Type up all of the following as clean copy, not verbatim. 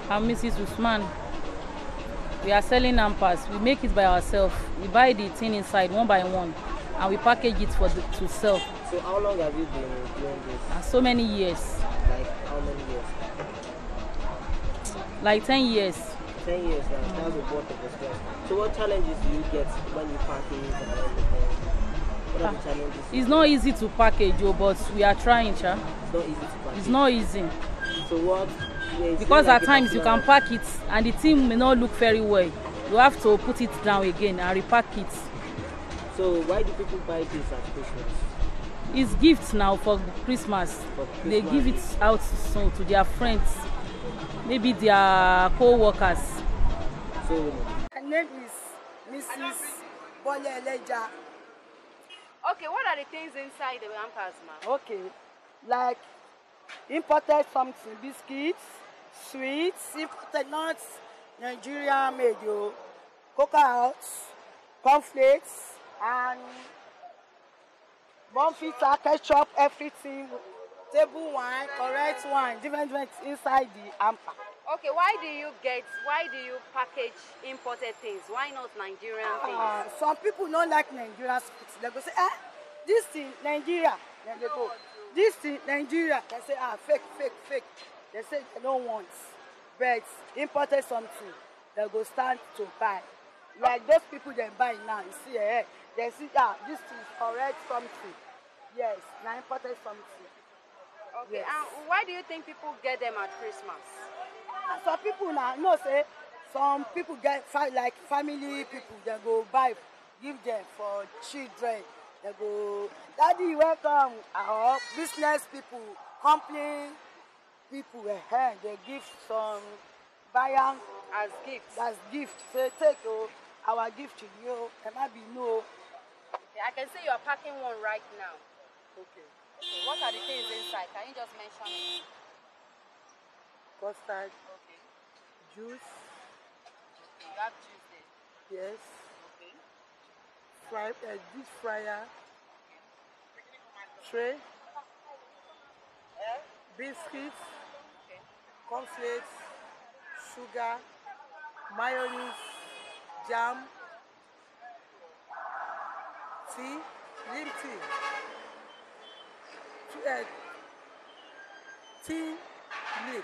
I'm Mrs. Usman. We are selling hampers. We make it by ourselves. We buy the thing inside one by one, and we package it to sell. So how long have you been doing this? And so many years. Like how many years? Like 10 years. 10 years now. That's a lot of experience. So what challenges do you get when you package and everything? What are the challenges? It's not easy to package, but we are trying, Cha. It's not easy to package. It's not easy. So what? Because at times you can pack it and the thing may not look very well. You have to put it down again and repack it. So why do people buy this at Christmas? It's gifts now for Christmas. They give it out so to their friends, maybe their co-workers. So my name is Mrs. Boleleja. Okay, what are the things inside the hampers, ma'am? Okay, like imported something, biscuits, sweets, imported nuts, Nigerian made, cocoa, cornflakes, and bonfita, ketchup, everything, table wine, correct wine, different inside the hamper. Okay, why do you package imported things? Why not Nigerian things? Some people don't like Nigerian sweets. They go say, this thing, Nigeria. Then they go, this thing, Nigeria. They say, fake. They say they don't want. But imported something, they go stand to buy. Like those people they buy now, you see, they see, this is correct something. Yes, now imported something. Okay, yes. And why do you think people get them at Christmas? Some people now, no say, some people get like family people, they go buy, give them for children. They go, daddy, welcome. Our business people, company people, they give some buy as gifts. As gift. Say, take our gift to you. There might be no. Okay, I can see you are packing one right now. Okay. What are the things inside? Can you just mention it? Custard. Okay. Juice. Okay, you have juice there. Yes. Okay. Deep fryer. Tray. Biscuits. Okay. Cornflakes. Sugar. Mayonnaise. Jam. Tea. Green tea. Tea. Milk.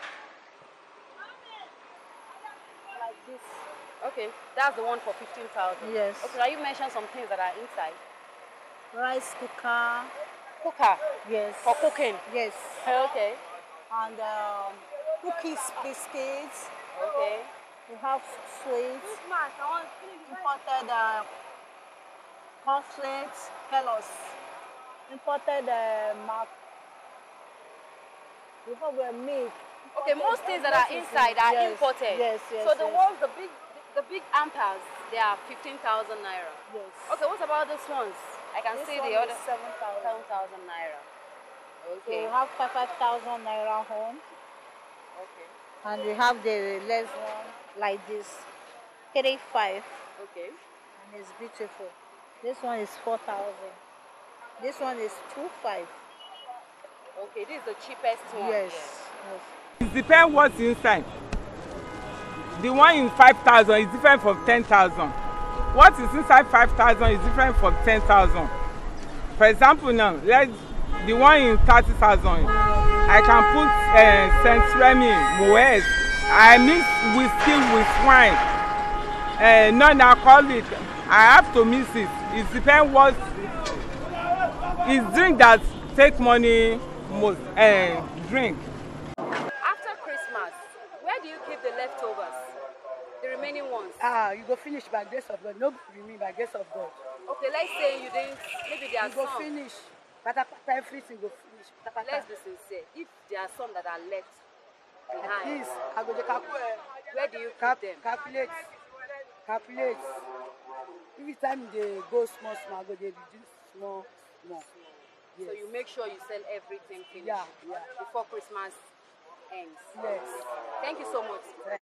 Like this. Okay, that's the one for 15,000. Yes. Okay, now you mentioned some things that are inside. Rice cooker. Cooker. Yes. For cooking. Yes. Okay. And cookies, biscuits. Okay. We have sweets. Imported cornflakes, Kellogg's. Imported milk. We have milk. Okay, most things that are inside are imported. Yes. So the ones, the big hampers, they are 15,000 naira. Yes. Okay, what about these ones? I can see the other 7,000 naira. So Okay. we have 5,000 naira home. Okay. And we have the less one like this. 35. Okay. And it's beautiful. This one is 4,000. This one is 2,500. Okay, this is the cheapest one. Yes. It depends what's inside. The one in 5,000 is different from 10,000. What is inside 5,000 is different from 10,000. For example, now the one in 30,000. I can put Saint Remy, Moet. I mix whiskey with wine. Non-alcoholic. I have to mix it. It depends what. It's drink that take money most. Drink. After Christmas, where do you keep the leftovers? The remaining ones? You go finish by grace of God. Nobody remain by grace of God. Okay, let's say you didn't, maybe there are You go some. finish. Everything go finish. Let's be sincere. If there are some that are left At behind, least I go to calculate. where do you keep them? Calculate. Every time they go small, I go they reduce small. So you make sure you sell everything finished Yeah. before Christmas ends. Yes. Thank you so much.